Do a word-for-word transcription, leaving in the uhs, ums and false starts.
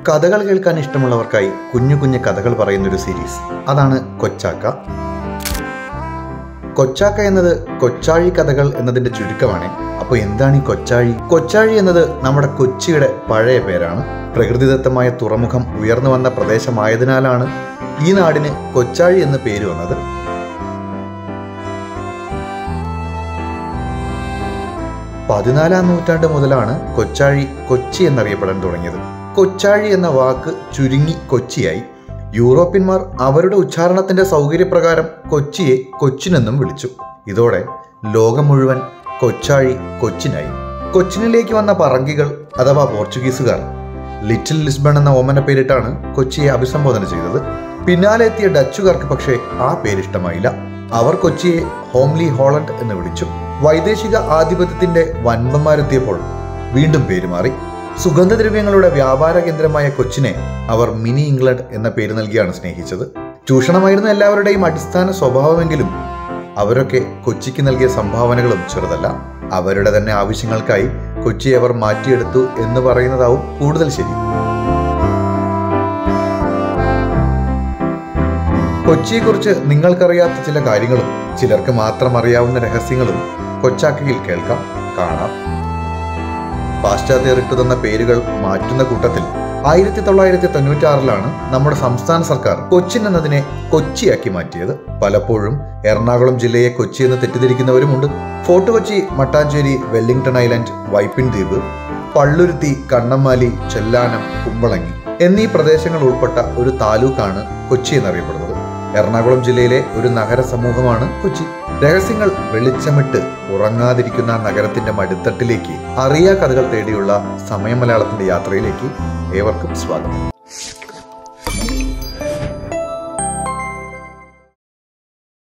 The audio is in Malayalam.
കഥകൾ കേൾക്കാൻ ഇഷ്ടമുള്ളവർക്കായി കുഞ്ഞു കുഞ്ഞു കഥകൾ പറയുന്നൊരു സീരീസ്, അതാണ് കൊച്ചാക്ക. കൊച്ചാക്ക എന്നത് കൊച്ചാഴി കഥകൾ എന്നതിന്റെ ചുരുക്കമാണ്. അപ്പോൾ എന്താണ് ഈ കൊച്ചാഴി? കൊച്ചാഴി എന്നത് നമ്മുടെ കൊച്ചിയുടെ പഴയ പേരാണ്. പ്രകൃതിദത്തമായ തുറമുഖം ഉയർന്നു വന്ന പ്രദേശമായതിനാലാണ് ഈ നാടിന് കൊച്ചാഴി എന്ന പേര് വന്നത്. പതിനാലാം നൂറ്റാണ്ട് മുതലാണ് കൊച്ചാഴി കൊച്ചി എന്നറിയപ്പെടാൻ തുടങ്ങിയത്. കൊച്ചാഴി എന്ന വാക്ക് ചുരുങ്ങി കൊച്ചിയായി. യൂറോപ്യന്മാർ അവരുടെ ഉച്ചാരണത്തിന്റെ സൗകര്യപ്രകാരം കൊച്ചിയെ കൊച്ചിനെന്നും വിളിച്ചു. ഇതോടെ ലോകം മുഴുവൻ കൊച്ചാഴി കൊച്ചിനായി. കൊച്ചിനിലേക്ക് വന്ന പറങ്കികൾ അഥവാ പോർച്ചുഗീസുകാർ ലിറ്റിൽ ലിസ്ബൺ എന്ന ഓമന പേരിട്ടാണ് കൊച്ചിയെ അഭിസംബോധന ചെയ്തത്. പിന്നാലെ എത്തിയ ഡച്ചുകാർക്ക് പക്ഷേ ആ പേരിഷ്ടമായില്ല. അവർ കൊച്ചിയെ ഹോംലി ഹോളണ്ട് എന്ന് വിളിച്ചു. വൈദേശിക ആധിപത്യത്തിന്റെ വൻപന്മാരെത്തിയപ്പോൾ വീണ്ടും പേര് മാറി. സുഗന്ധദ്രവ്യങ്ങളുടെ വ്യാപാര കേന്ദ്രമായ കൊച്ചിനെ അവർ മിനി ഇംഗ്ലണ്ട് എന്ന പേര് നൽകിയാണ് സ്നേഹിച്ചത്. ചൂഷണമായിരുന്നു എല്ലാവരുടെയും അടിസ്ഥാന സ്വഭാവമെങ്കിലും അവരൊക്കെ കൊച്ചിക്ക് നൽകിയ സംഭാവനകളും ചെറുതല്ല. അവരുടെ തന്നെ ആവശ്യങ്ങൾക്കായി കൊച്ചിയെ അവർ മാറ്റിയെടുത്തു എന്ന് പറയുന്നതാവും കൂടുതൽ ശരി. കൊച്ചിയെക്കുറിച്ച് നിങ്ങൾക്കറിയാത്ത ചില കാര്യങ്ങളും ചിലർക്ക് മാത്രം അറിയാവുന്ന രഹസ്യങ്ങളും കൊച്ചാക്കയിൽ കേൾക്കാം, കാണാം. പാശ്ചാത്യർ ഇട്ടു തന്ന പേരുകൾ മാറ്റുന്ന കൂട്ടത്തിൽ ആയിരത്തി തൊള്ളായിരത്തി തൊണ്ണൂറ്റി ആറിലാണ് നമ്മുടെ സംസ്ഥാന സർക്കാർ കൊച്ചിൻ എന്നതിനെ കൊച്ചിയാക്കി മാറ്റിയത്. പലപ്പോഴും എറണാകുളം ജില്ലയെ കൊച്ചി എന്ന് തെറ്റിദ്ധരിക്കുന്നവരുമുണ്ട്. Fort Kochi, Mattancherry, Wellington Island, Vypin ദ്വീപ്, പള്ളുരുത്തി, കണ്ണമ്മാലി, ചെല്ലാനം, കുമ്പളങ്ങി എന്നീ പ്രദേശങ്ങൾ ഉൾപ്പെട്ട ഒരു താലൂക്കാണ് കൊച്ചി എന്നറിയപ്പെടുന്നത്. എറണാകുളം ജില്ലയിലെ ഒരു നഗര സമൂഹമാണ് കൊച്ചി. രഹസ്യങ്ങൾ വെളിച്ചമിട്ട് ഉറങ്ങാതിരിക്കുന്ന നഗരത്തിന്റെ മടിത്തട്ടിലേക്ക് അറിയാ കഥകൾ തേടിയുള്ള സമയം മലയാളത്തിന്റെ യാത്രയിലേക്ക് ഏവർക്കും സ്വാഗതം.